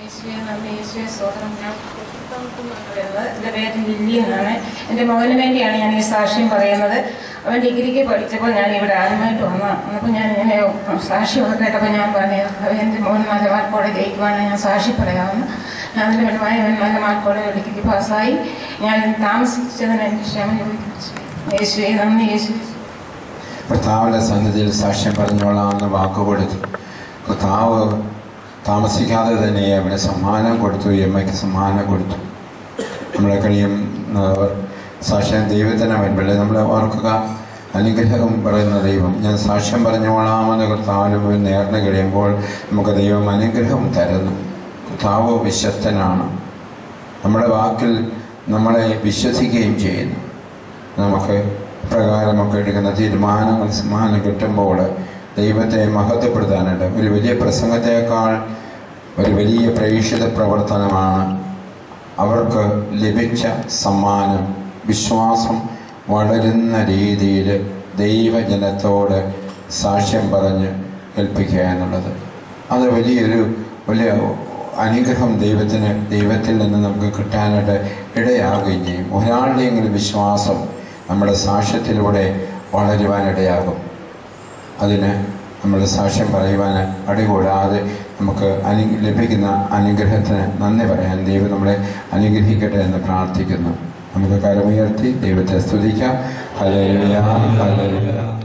എൻ്റെ പേര് ലില്ലി എന്നാണ്. എൻ്റെ മകന് വേണ്ടിയാണ് ഞാൻ ഈ സാക്ഷ്യം പറയുന്നത്. അവൻ ഡിഗ്രിക്ക് പഠിച്ചപ്പോൾ ഞാൻ ഇവിടെ ആദ്യമായിട്ട് വന്നപ്പോൾ ഞാൻ ഇങ്ങനെ സാക്ഷ്യമൊക്കെ കേട്ടപ്പോൾ ഞാൻ പറഞ്ഞു എൻ്റെ മോൻ നല്ല മാർക്കോടെ ജയിക്കുവാണെങ്കിൽ ഞാൻ സാക്ഷി പറയാമെന്ന്. ഞാൻ അതിൻ്റെ ഫലമായി അവൻ നല്ല മാർക്കോടെ ഡിഗ്രിക്ക് പാസ്സായി. ഞാൻ താമസിച്ചതിന് എനിക്ക് ക്ഷമ ചോദിക്കുന്നു. യേശുവേ നന്ദി. യേശു കർത്താവിൻ്റെ സന്നിധിയിൽ സാക്ഷ്യം പറഞ്ഞോളാമെന്ന് വാക്ക് കൊടുത്തു. കർത്താവ് താമസിക്കാതെ തന്നെ അവന് സമ്മാനം കൊടുത്തു, എമ്മയ്ക്ക് സമ്മാനം കൊടുത്തു. നമ്മളെ കഴിയും സാക്ഷ്യം ദൈവത്തിന് വരുമ്പോഴേ നമ്മൾ ഓർക്കുക, അനുഗ്രഹം പറയുന്ന ദൈവം. ഞാൻ സാക്ഷ്യം പറഞ്ഞോളാമെന്ന് കർത്താവ് നേർന്നു കഴിയുമ്പോൾ നമുക്ക് ദൈവം അനുഗ്രഹം തരുന്നു. കർത്താവ് വിശ്വസ്തനാണ്. നമ്മുടെ വാക്കിൽ നമ്മളെ വിശ്വസിക്കുകയും ചെയ്യുന്നു. നമുക്ക് പ്രകാരമൊക്കെ എടുക്കുന്ന തീരുമാനങ്ങൾ സമ്മാനം കിട്ടുമ്പോൾ ദൈവത്തെ മഹത്വപ്പെടുത്താനായിട്ട് ഒരു വലിയ പ്രസംഗത്തേക്കാൾ ഒരു വലിയ പ്രേക്ഷിത പ്രവർത്തനമാണ് അവർക്ക് ലഭിച്ച സമ്മാനം. വിശ്വാസം വളരുന്ന രീതിയിൽ ദൈവജനത്തോട് സാക്ഷ്യം പറഞ്ഞ് ഏൽപ്പിക്കുക എന്നുള്ളത് അത് വലിയ അനുഗ്രഹം ദൈവത്തിൽ നിന്ന് നമുക്ക് കിട്ടാനായിട്ട് ഇടയാകുകയും ചെയ്യും. ഒരാളുടെയെങ്കിലും വിശ്വാസം നമ്മുടെ സാക്ഷ്യത്തിലൂടെ വളരുവാനിടയാകും. അതിന് നമ്മൾ സാക്ഷ്യം പറയുവാൻ അടികൂടാതെ നമുക്ക് ലഭിക്കുന്ന അനുഗ്രഹത്തിന് നന്ദി പറയാൻ ദൈവം നമ്മളെ അനുഗ്രഹിക്കട്ടെ എന്ന് പ്രാർത്ഥിക്കുന്നു. നമുക്ക് കരമുയർത്തി ദൈവത്തെ സ്തുതിക്കാം. Hallelujah, hallelujah.